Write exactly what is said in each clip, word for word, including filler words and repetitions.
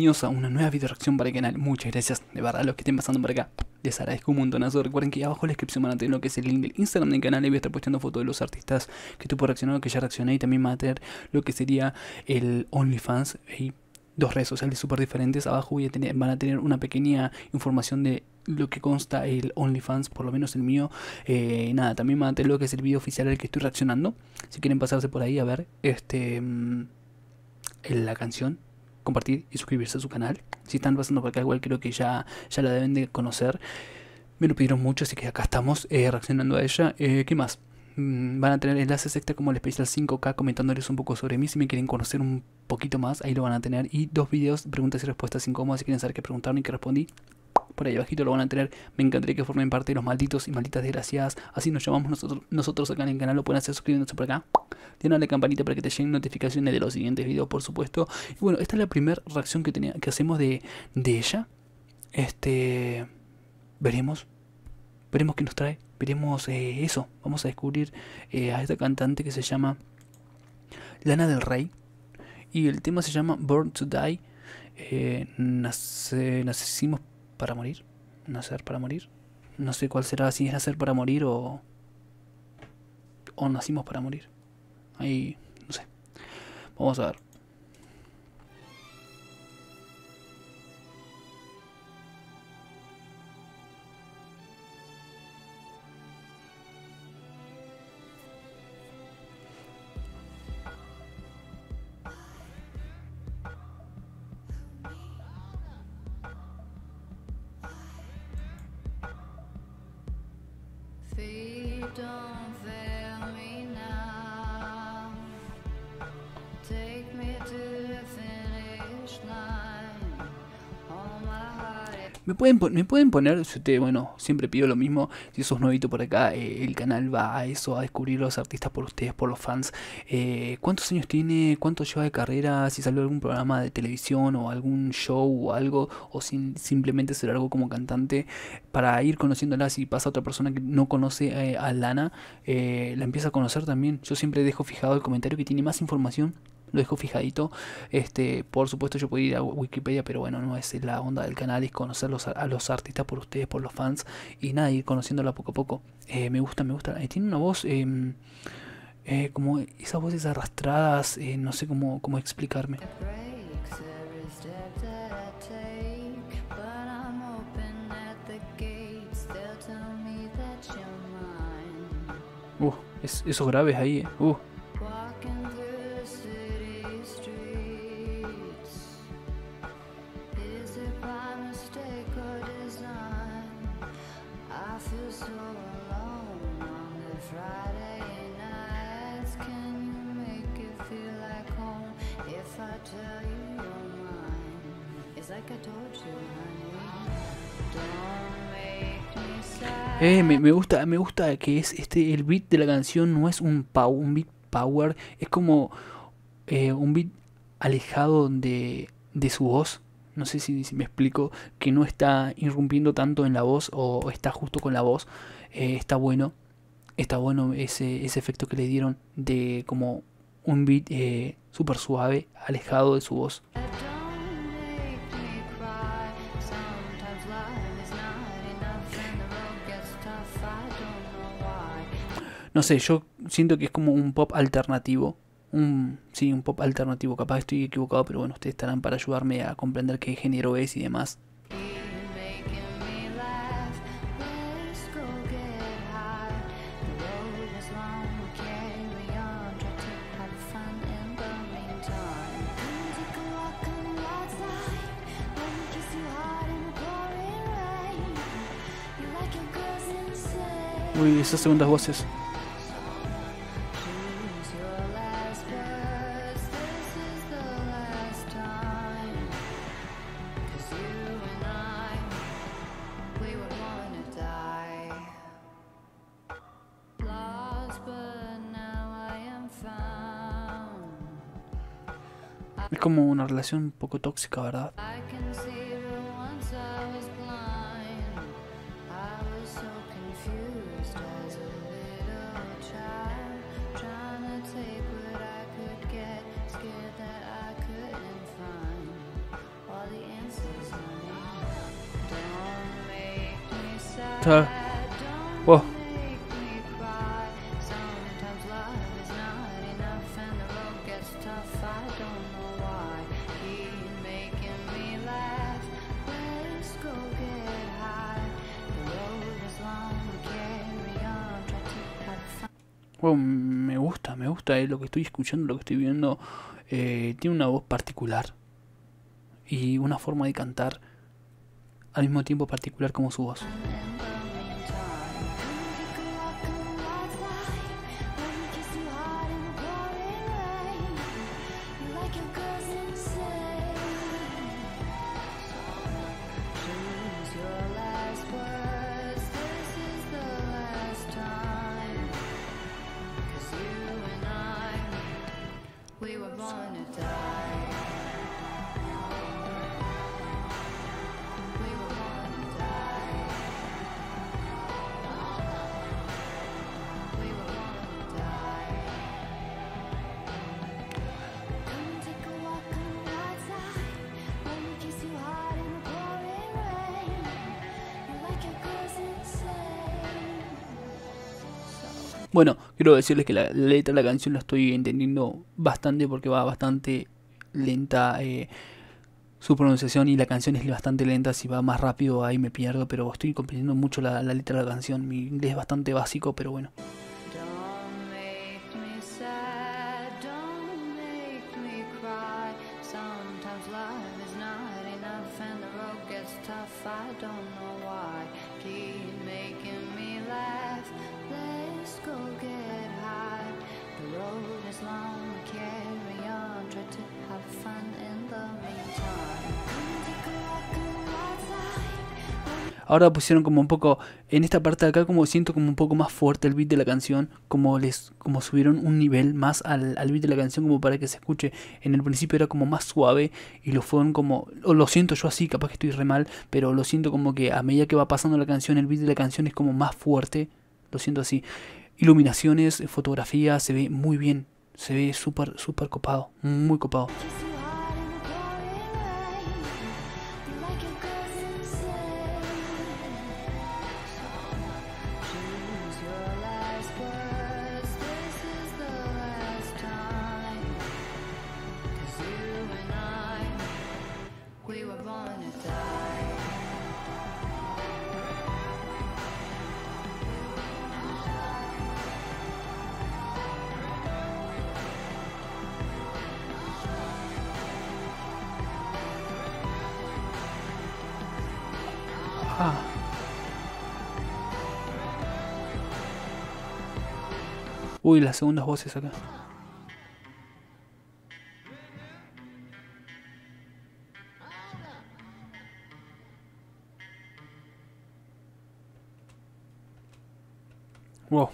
bienvenidos a una nueva video reacción para el canal. Muchas gracias, de verdad, a los que estén pasando por acá. Les agradezco un montonazo. Recuerden que abajo en la descripción van a tener lo que es el link del Instagram del canal. Y voy a estar posteando fotos de los artistas que estoy por reaccionar, que ya reaccioné. Y también van a tener lo que sería el OnlyFans. Y dos redes sociales súper diferentes. Abajo voy a tener, van a tener una pequeña información de lo que consta el OnlyFans, por lo menos el mío. Eh, nada, también van a tener lo que es el video oficial al que estoy reaccionando. Si quieren pasarse por ahí a ver este en la canción, compartir y suscribirse a su canal. Si están pasando por acá, igual creo que ya, ya la deben de conocer. Me lo pidieron mucho, así que acá estamos eh, reaccionando a ella. Eh, ¿Qué más? Mm, van a tener enlaces extra como el especial cinco K comentándoles un poco sobre mí. Si me quieren conocer un poquito más, ahí lo van a tener. Y dos videos, preguntas y respuestas incómodas. Si quieren saber qué preguntaron y qué respondí, por ahí abajito lo van a tener. Me encantaría que formen parte de los malditos y malditas desgraciadas. Así nos llamamos nosotros, nosotros acá en el canal. Lo pueden hacer suscribiéndose por acá. Tienen la campanita para que te lleguen notificaciones de los siguientes videos, por supuesto. Y bueno, esta es la primera reacción que, tenía, que hacemos de, de ella. Este... Veremos. Veremos qué nos trae. Veremos eh, eso. Vamos a descubrir eh, a esta cantante que se llama Lana del Rey. Y el tema se llama Born to Die. Eh, nace, nacimos para morir. Nacer para morir. No sé cuál será, si es nacer para morir o... O nacimos para morir. Ahí, no sé. Vamos a ver. Don't fail me now. Take me to the finish line. All my heart. Me pueden, me pueden poner, si usted, bueno, siempre pido lo mismo, si sos nuevito por acá, eh, el canal va a eso, a descubrir los artistas por ustedes, por los fans. Eh, ¿Cuántos años tiene? ¿Cuánto lleva de carrera? Si salió algún programa de televisión o algún show o algo, o sin, simplemente ser algo como cantante, para ir conociéndola. Si pasa otra persona que no conoce eh, a Lana, eh, la empieza a conocer también. Yo siempre dejo fijado el comentario que tiene más información. Lo dejo fijadito. Este, por supuesto yo puedo ir a Wikipedia, pero bueno, no es la onda del canal, es conocer los, a los artistas por ustedes, por los fans. Y nada, ir conociéndola poco a poco. Eh, me gusta, me gusta. Eh, tiene una voz, eh, eh, como esas voces arrastradas, eh, no sé cómo, cómo explicarme. Uh, es, esos graves ahí, eh. Uh. Eh, me, me gusta, me gusta que es este, el beat de la canción no es un pow, un beat power, es como eh, un beat alejado de, de su voz. No sé si, si me explico, que no está irrumpiendo tanto en la voz o está justo con la voz. Eh, está bueno, está bueno ese, ese efecto que le dieron de como un beat eh, súper suave, alejado de su voz. No sé, yo siento que es como un pop alternativo. Un, sí, un pop alternativo. Capaz estoy equivocado, pero bueno, ustedes estarán para ayudarme a comprender qué género es y demás. Uy, esas segundas voces. Es como una relación un poco tóxica, ¿verdad? gusta. Wow. Wow, me gusta, me gusta eh, lo que estoy escuchando, lo que estoy viendo. Eh, tiene una voz particular y una forma de cantar al mismo tiempo particular como su voz. Bueno, quiero decirles que la, la letra de la canción la estoy entendiendo bastante porque va bastante lenta eh, su pronunciación y la canción es bastante lenta. Si va más rápido ahí me pierdo, pero estoy comprendiendo mucho la, la letra de la canción. Mi inglés es bastante básico, pero bueno. Don't make me sad, don't make me cry. Sometimes love is not enough and the road gets tough. I don't know why. Keep making me laugh. Let's go get high. The road is long, carry on. Try to have fun in the meantime. Come take a walk on the outside. Ahora pusieron como un poco, en esta parte de acá como siento como un poco más fuerte el beat de la canción, como les como subieron un nivel más al, al beat de la canción como para que se escuche. En el principio era como más suave y lo fueron como, o lo siento yo así, capaz que estoy re mal, pero lo siento como que a medida que va pasando la canción, el beat de la canción es como más fuerte, lo siento así. Iluminaciones, fotografía, se ve muy bien, se ve súper, súper copado, muy copado. Ah. Uy, las segundas voces acá. Wow.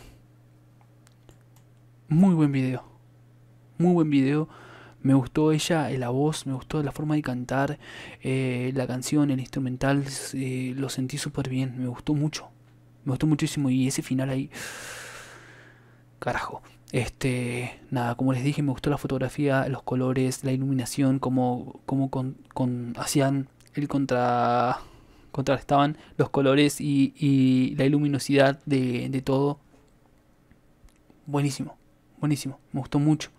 Muy buen video. Muy buen video. Me gustó ella, la voz, me gustó la forma de cantar, eh, la canción, el instrumental, eh, lo sentí súper bien, me gustó mucho, me gustó muchísimo y ese final ahí, carajo. Este, nada, como les dije, me gustó la fotografía, los colores, la iluminación, como, como con, con hacían el contra, contrastaban los colores y, y la luminosidad de, de todo. Buenísimo, buenísimo, me gustó mucho.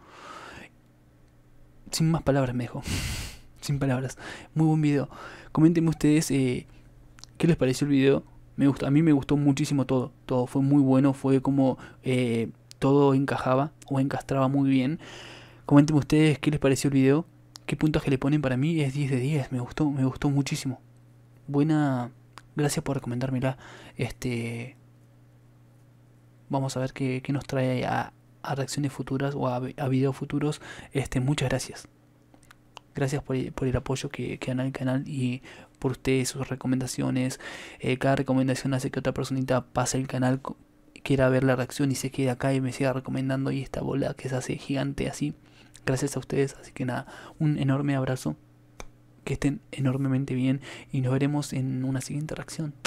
Sin más palabras me dejo. Sin palabras. Muy buen video. Coméntenme ustedes eh, qué les pareció el video. Me gustó, a mí me gustó muchísimo todo. Todo fue muy bueno. Fue como eh, todo encajaba o encastraba muy bien. Coméntenme ustedes qué les pareció el video. Qué puntaje le ponen. Para mí es diez de diez. Me gustó, me gustó muchísimo. Buena. Gracias por recomendármela. Este. Vamos a ver qué, qué nos trae a. a reacciones futuras o a, a videos futuros. Este, muchas gracias. Gracias por, por el apoyo que, que dan al canal y por ustedes, sus recomendaciones. Eh, cada recomendación hace que otra personita pase el canal, quiera ver la reacción y se quede acá y me siga recomendando. Y esta bola que se hace gigante así. Gracias a ustedes. Así que nada, un enorme abrazo. Que estén enormemente bien y nos veremos en una siguiente reacción.